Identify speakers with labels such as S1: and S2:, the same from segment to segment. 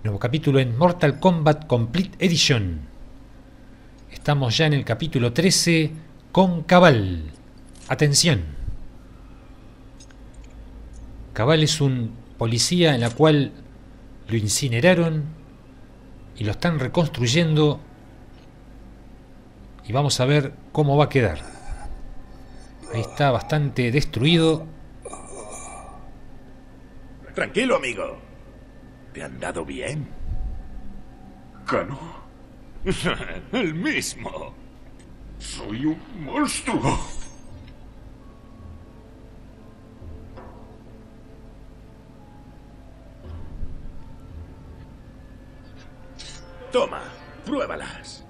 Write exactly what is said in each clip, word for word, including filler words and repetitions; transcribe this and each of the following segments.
S1: Nuevo capítulo en Mortal Kombat Complete Edition. Estamos ya en el capítulo trece con Kabal. Atención. Kabal es un policía en la cual lo incineraron y lo están reconstruyendo. Y vamos a ver cómo va a quedar. Ahí está bastante destruido.
S2: Tranquilo, amigo. ¿Te han dado bien?
S3: ¿Kano?
S2: El mismo.
S3: Soy un monstruo.
S2: Toma, pruébalas.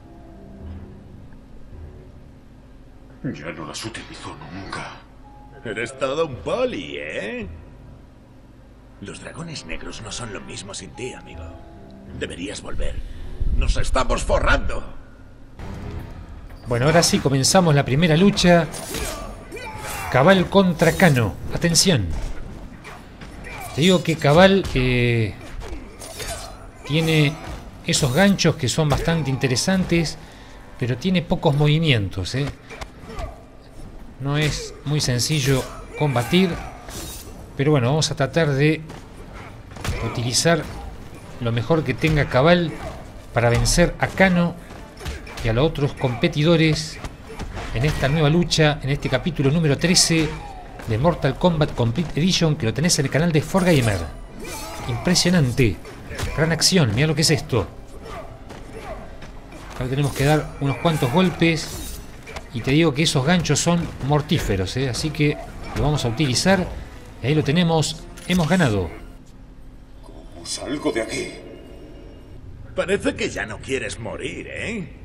S3: Ya no las utilizo nunca.
S2: Eres todo un poli, ¿eh? Los dragones negros no son lo mismo sin ti, amigo. Deberías volver. ¡Nos estamos forrando!
S1: Bueno, ahora sí comenzamos la primera lucha. Kabal contra Kano. Atención. Te digo que Kabal eh, tiene esos ganchos que son bastante interesantes, pero tiene pocos movimientos, ¿eh? No es muy sencillo combatir. Pero bueno, vamos a tratar de utilizar lo mejor que tenga Kabal para vencer a Kano y a los otros competidores en esta nueva lucha, en este capítulo número trece de Mortal Kombat Complete Edition, que lo tenés en el canal de cuatro Gamer. Impresionante, gran acción, mira lo que es esto. Ahora tenemos que dar unos cuantos golpes y te digo que esos ganchos son mortíferos, ¿eh? Así que lo vamos a utilizar. Y ahí lo tenemos, hemos ganado.
S3: ¿Cómo salgo de aquí?
S2: Parece que ya no quieres morir, ¿eh?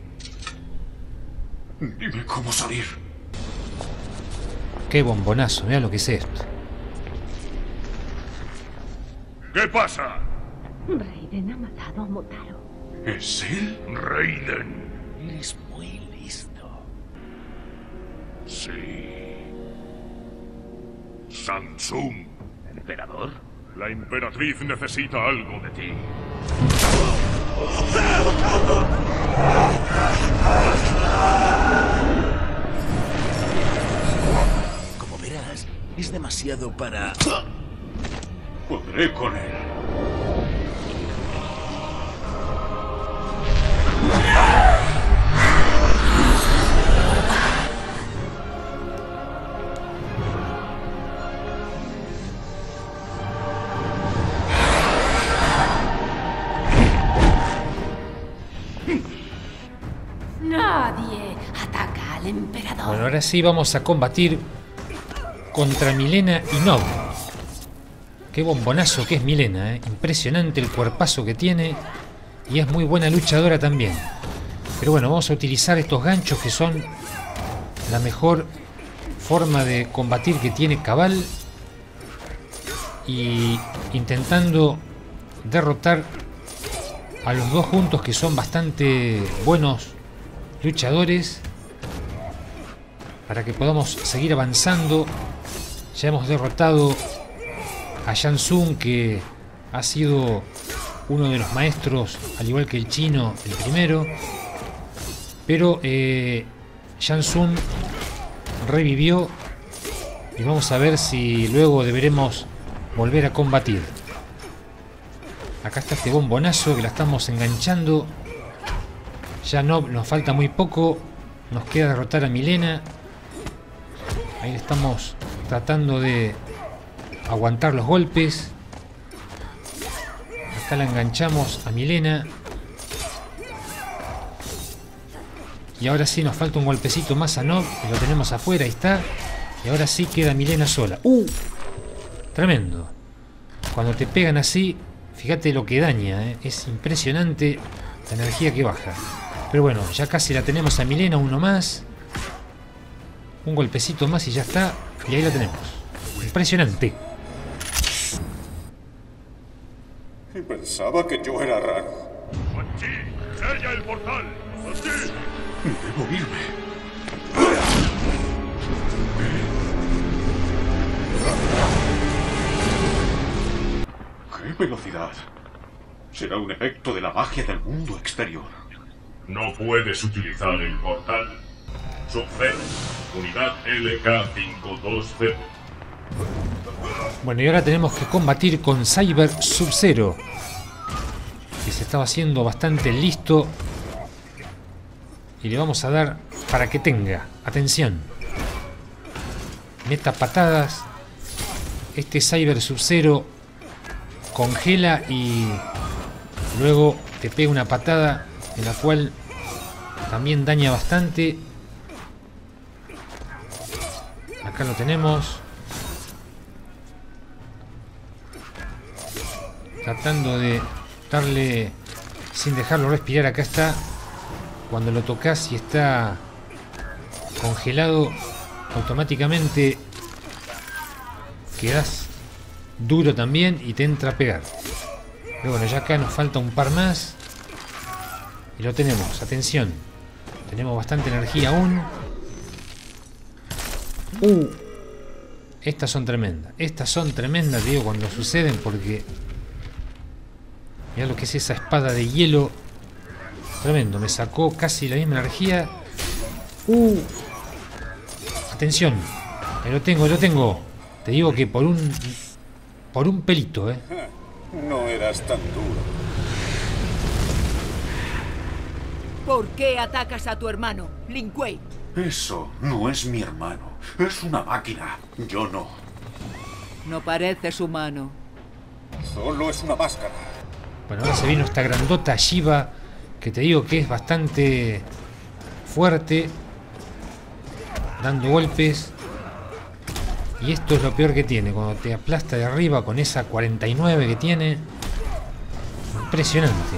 S3: Dime cómo salir.
S1: Qué bombonazo, mira lo que es esto.
S3: ¿Qué pasa?
S4: Raiden ha matado a Motaro.
S3: ¿Es él? Raiden.
S2: Eres muy listo.
S3: Sí. Samsung.
S2: ¿Emperador?
S3: La emperatriz necesita algo de ti.
S2: Como verás, es demasiado para...
S3: Podré con él.
S4: Nadie ataca al emperador.
S1: Bueno, ahora sí vamos a combatir contra Mileena y Nob. Qué bombonazo que es Mileena, ¿eh? Impresionante el cuerpazo que tiene. Y es muy buena luchadora también. Pero bueno, vamos a utilizar estos ganchos que son la mejor forma de combatir que tiene Kabal. Y intentando derrotar a los dos juntos, que son bastante buenos luchadores, para que podamos seguir avanzando. Ya hemos derrotado a Shang Tsung, que ha sido uno de los maestros, al igual que el chino, el primero. Pero eh, Shang Tsung revivió y vamos a ver si luego deberemos volver a combatir. Acá está este bombonazo que la estamos enganchando. Ya no, nos falta muy poco. Nos queda derrotar a Mileena. Ahí estamos tratando de aguantar los golpes. Acá la enganchamos a Mileena. Y ahora sí nos falta un golpecito más a Nob. Y lo tenemos afuera, ahí está. Y ahora sí queda Mileena sola. ¡Uh! Tremendo. Cuando te pegan así, fíjate lo que daña, ¿eh? Es impresionante la energía que baja. Pero bueno, ya casi la tenemos a Mileena, uno más. Un golpecito más y ya está. Y ahí la tenemos. Impresionante.
S3: Pensaba que yo era raro. ¡Aquí! ¡Sella el portal! ¡Aquí! Debo irme. ¡Qué velocidad!
S5: Será un efecto de la magia del mundo exterior.
S3: No puedes utilizar el portal. Sub-Zero, unidad L K quinientos veinte.
S1: Bueno, y ahora tenemos que combatir con Cyber Sub-Zero, que se estaba haciendo bastante listo. Y le vamos a dar para que tenga. Atención. Meta patadas. Este Cyber Sub-Zero congela y luego te pega una patada en la cual también daña bastante. Acá lo tenemos. Tratando de darle sin dejarlo respirar. Acá está. Cuando lo tocas y está congelado, automáticamente quedas duro también y te entra a pegar. Pero bueno, ya acá nos falta un par más. Y lo tenemos, atención. Tenemos bastante energía aún. Uh, estas son tremendas. Estas son tremendas, digo, cuando suceden, porque mirá lo que es esa espada de hielo. Tremendo, me sacó casi la misma energía. Uh, atención. Ahí lo tengo, lo tengo. Te digo que por un por un pelito, eh.
S5: No eras tan duro.
S6: ¿Por qué atacas a tu hermano, Lin Kuei?
S5: Eso no es mi hermano. Es una máquina. Yo no.
S6: No pareces humano.
S5: Solo es una máscara.
S1: Bueno, ahora se vino esta grandota Shiva, que te digo que es bastante fuerte, dando golpes. Y esto es lo peor que tiene, cuando te aplasta de arriba con esa cuarenta y nueve que tiene. Impresionante.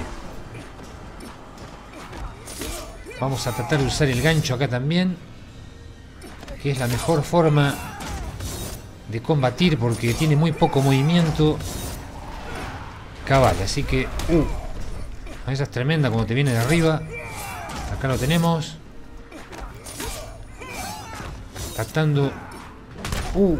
S1: Vamos a tratar de usar el gancho acá también, que es la mejor forma de combatir porque tiene muy poco movimiento. Cabal, así que uh, esa es tremenda cuando te viene de arriba. Acá lo tenemos. Tratando uh,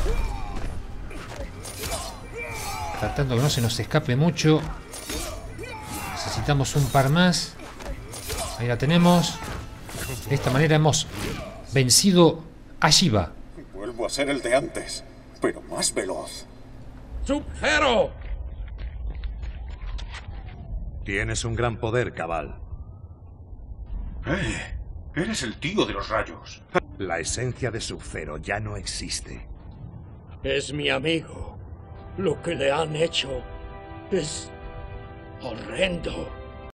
S1: Tratando que no se nos escape mucho. Necesitamos un par más. Ahí la tenemos. De esta manera hemos vencido a Shiva.
S5: Vuelvo a ser el de antes, pero más veloz.
S3: ¡Sub-Zero!
S7: Tienes un gran poder, Cabal.
S5: ¡Eh! Eres el tío de los rayos.
S7: La esencia de Sub-Zero ya no existe.
S8: Es mi amigo. Lo que le han hecho es horrendo.